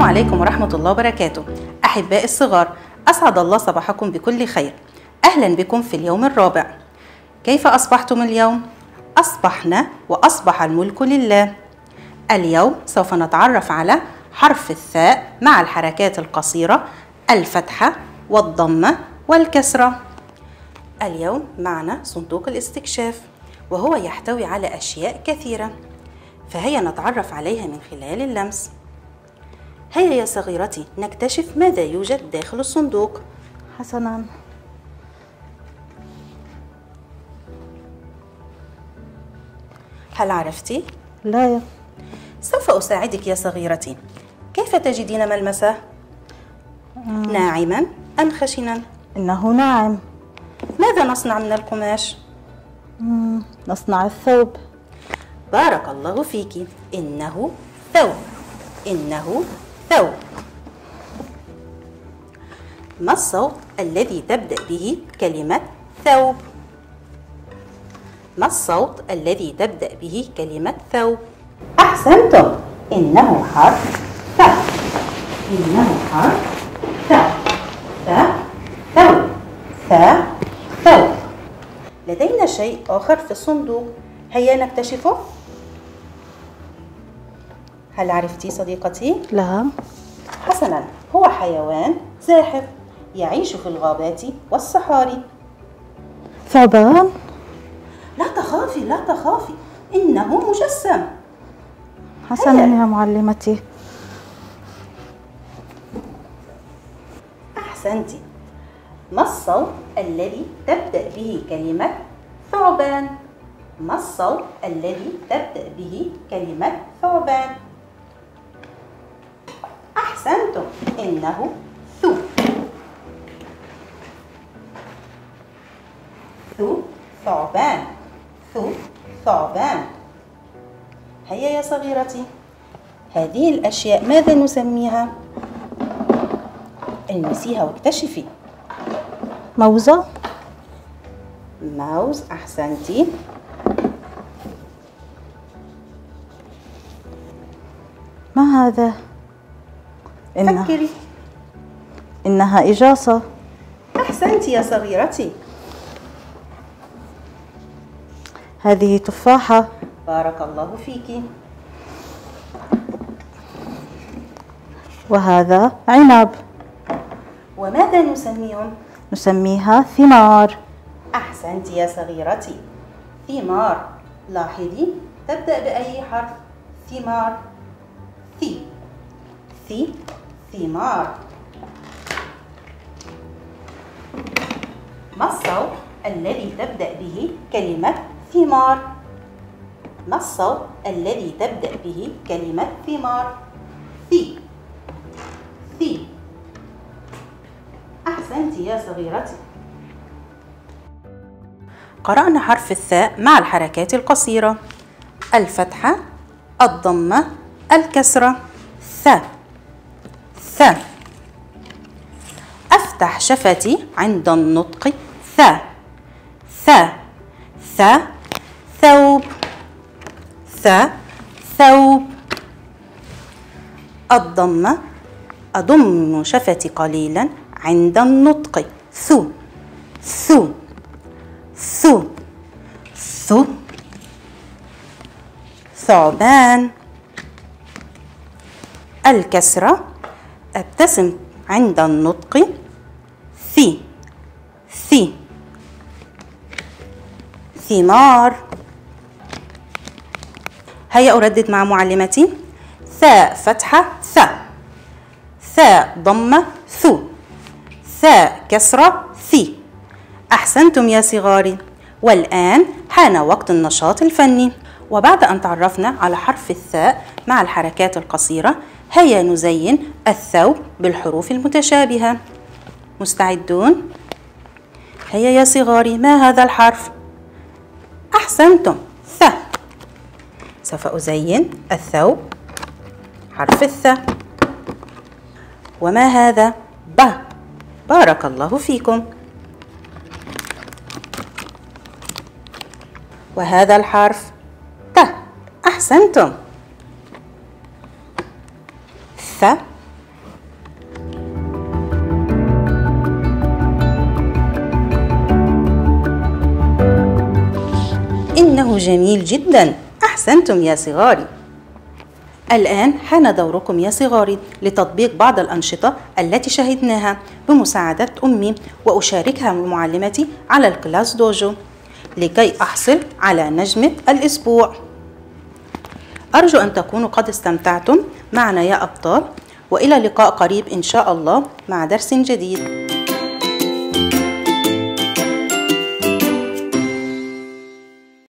عليكم ورحمة الله وبركاته. أحبائي الصغار، أسعد الله صباحكم بكل خير. أهلا بكم في اليوم الرابع. كيف أصبحتم اليوم؟ أصبحنا وأصبح الملك لله. اليوم سوف نتعرف على حرف الثاء مع الحركات القصيرة، الفتحة والضمة والكسرة. اليوم معنا صندوق الاستكشاف، وهو يحتوي على أشياء كثيرة، فهيا نتعرف عليها من خلال اللمس. هيا يا صغيرتي نكتشف ماذا يوجد داخل الصندوق. حسناً. هل عرفتي؟ لا. سوف أساعدك يا صغيرتي. كيف تجدين ملمسه؟ ناعما أم خشنا؟ إنه ناعم. ماذا نصنع من القماش؟ نصنع الثوب. بارك الله فيك. إنه ثوب. إنه ثوب. ما الصوت الذي تبدأ به كلمة ثوب؟ ما الصوت الذي تبدأ به كلمة ثوب؟ أحسنتم. إنه حرف ث. إنه حرف ث. ث ثوب. ث ثوب. لدينا شيء آخر في الصندوق، هيا نكتشفه. هل عرفتي صديقتي؟ لا. حسنا، هو حيوان زاحف يعيش في الغابات والصحاري. ثعبان. لا تخافي لا تخافي، إنه مجسم. حسنا يا معلمتي. أحسنتي. ما الصوت الذي تبدأ به كلمة ثعبان؟ ما الصوت الذي تبدأ به كلمة ثعبان؟ أحسنتم. إنه ثو. ثو ثعبان. ثو ثعبان. هيا يا صغيرتي، هذه الأشياء ماذا نسميها؟ المسيها واكتشفي. موزة. موز. أحسنتي. ما هذا؟ فكري. إنها إجاصة. أحسنتي يا صغيرتي. هذه تفاحة. بارك الله فيك. وهذا عنب. وماذا نسميهم؟ نسميها ثمار. أحسنتي يا صغيرتي. ثمار. لاحظي تبدأ بأي حرف؟ ثمار. ثي. ثي ثمار. ما الصوت الذي تبدأ به كلمة ثمار؟ ما الصوت الذي تبدأ به كلمة ثمار؟ ثي. ثي. أحسنتي يا صغيرتي. قرأنا حرف الثاء مع الحركات القصيرة، الفتحة، الضمة، الكسرة. ث ث. أفتح شفتي عند النطق ث. ث ث ثوب. ث ثوب. الضمة، أضم شفتي قليلا عند النطق ثو. ثو ثو ثو. ثعبان. الكسرة، أبتسم عند النطق ثي. ثي. ثمار. هيا أردد مع معلمتي. ثاء فتحة ث. ثاء ضمة ثو. ثاء كسرة ثي. أحسنتم يا صغاري. والآن حان وقت النشاط الفني. وبعد أن تعرفنا على حرف الثاء مع الحركات القصيرة، هيا نزين الثوب بالحروف المتشابهة. مستعدون؟ هيا يا صغاري، ما هذا الحرف؟ أحسنتم، ث. سوف أزين الثوب حرف الث. وما هذا؟ ب. بارك الله فيكم. وهذا الحرف ت. أحسنتم. ث إنه جميل جدا. أحسنتم يا صغاري. الآن حان دوركم يا صغاري لتطبيق بعض الأنشطة التي شاهدناها بمساعدة أمي، وأشاركها معلمتي على الكلاس دوجو لكي أحصل على نجمة الأسبوع. أرجو أن تكونوا قد استمتعتم معنا يا أبطال، وإلى لقاء قريب إن شاء الله مع درس جديد.